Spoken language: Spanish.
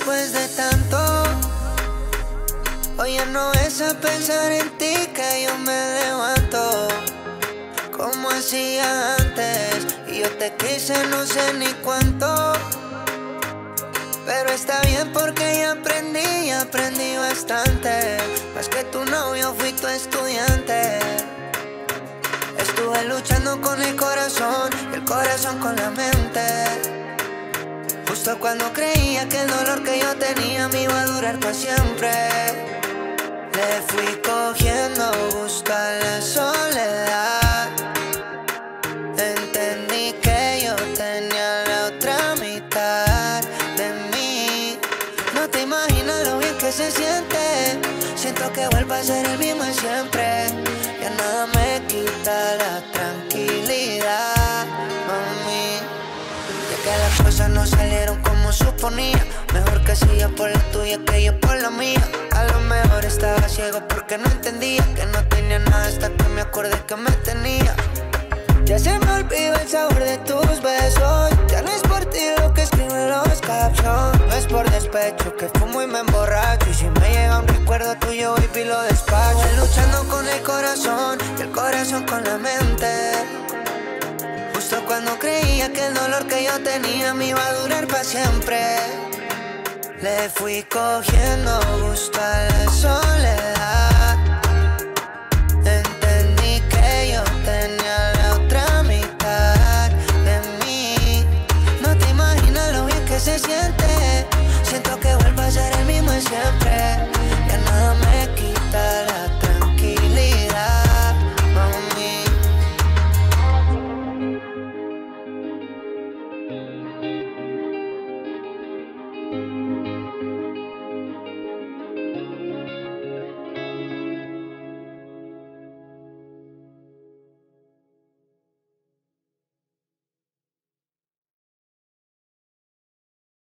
después de tanto. Hoy ya no es a pensar en ti que yo me levanto como hacía antes. Y yo te quise no sé ni cuánto, pero está bien porque ya aprendí bastante. Más que tu novio fui tu estudiante. Estuve luchando con el corazón y el corazón con la mente. Justo cuando creía que el dolor que yo tenía me iba a durar para siempre, le fui cogiendo gusto a la soledad. Entendí que yo tenía la otra mitad de mí. No te imaginas lo bien que se siente. Siento que vuelvo a ser el mismo siempre. Ya nada me quita la tranquilidad, mami. Ya que las cosas no salieron como suponía, mejor que siga por la tuya que yo por la mía. A lo mejor estaba ciego porque no entendía que no tenía nada hasta que me acordé que me tenía. Ya se me olvidó el sabor de tus besos. Ya no es por ti lo que escribo en los captions. No es por despecho que fumo y me emborracho. Y si me llega un recuerdo tuyo, baby, lo despacho. Voy luchando con el corazón y el corazón con la mente. Justo cuando creía que el dolor que yo tenía me iba a durar para siempre, le fui cogiendo gusto a la soledad.